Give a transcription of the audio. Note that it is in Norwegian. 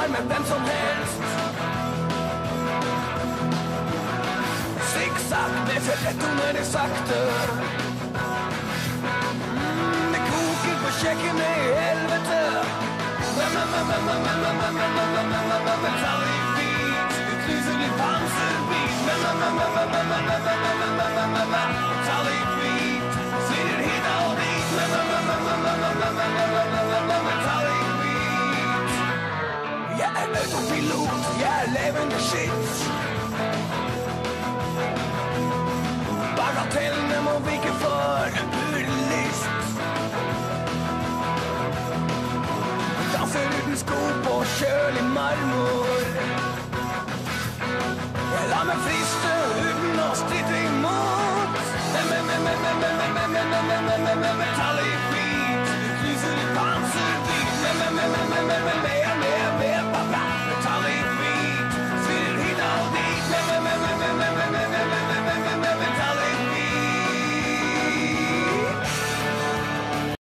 bar med hvem som helst. Zigzag med filettoner i sakte. Det koker på kjøkkenet i helvete. Ta litt bit, du knuser litt panserbit. Ta litt bit, svirrer hit og dit. Ta litt bit. Jeg er autopilot, jeg er levende shit. Bagatellene må vike for urlist. Danser uten sko på kjølig marmor. Jeg lar meg fri